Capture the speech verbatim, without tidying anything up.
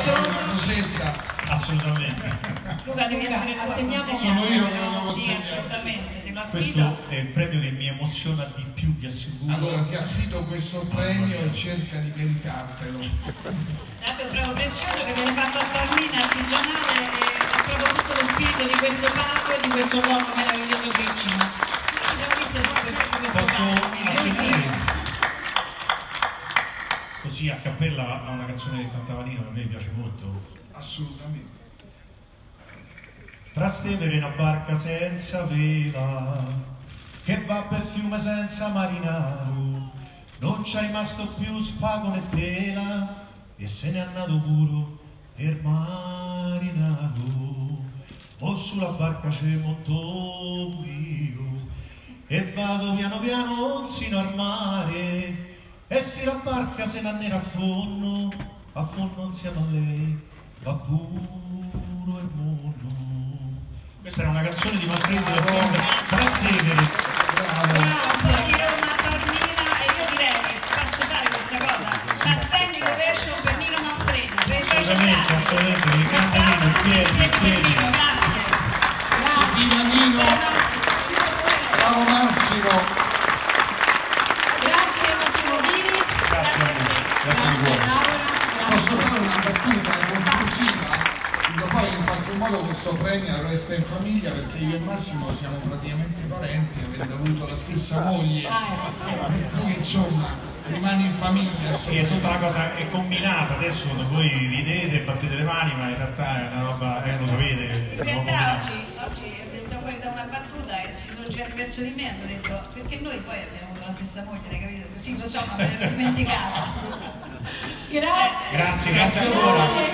cerca. Assolutamente. Luca, devi essere assegnato. Sono io che lo devo Sì, consegnare. assolutamente. Te lo affido. Questo è il premio che mi emoziona di più, vi assicuro. Allora ti affido questo premio e cerca di meritartelo. Dato il bravo prezioso che viene fatto a Taormina artigianale e ha proprio tutto lo spirito di questo parco e di questo luogo meraviglioso vicino. Ci siamo visti proprio per questo Posso parco. accennare così a cappella a una canzone che cantava Nino, che a me piace molto. Assolutamente. Trastevere una barca senza vela che va per fiume senza marinaro, non c'è rimasto più spago né tela e se n'è andato puro per marinaro. O sulla barca c'è monto io e vado piano piano sino al mare e se la barca se n'è nera a fondo, a fondo insieme a lei va puro il mondo. Questa era una canzone di Manfredo del film Trastevere. Grazie di Roma a Taormina e io direi che faccio fare questa cosa, una standing ovation per Nino Manfredi, per i suoi Assolutamente, assolutamente, perché canta Nino in piedi, in piedi. Grazie. Viva Nino! Bravo Massimo! Grazie Massimo Vini. Grazie a voi. Grazie di Grazie cuore. Laura. Posso fare una battuta conclusiva? Dico, poi in qualche modo questo premio resta in famiglia perché io e Massimo siamo praticamente parenti, avendo avuto la stessa moglie, per cui insomma rimane in famiglia. Sì, è tutta una cosa è combinata, adesso voi ridete e battete le mani, ma in realtà è una roba, eh, lo sapete, è In una realtà combinata. oggi, oggi è venuta fuori da una battuta e si sono girati verso di me e hanno detto perché noi poi abbiamo avuto la stessa moglie, hai capito? Così lo so, ma me l'ho dimenticata. Grazie. Grazie, grazie ancora.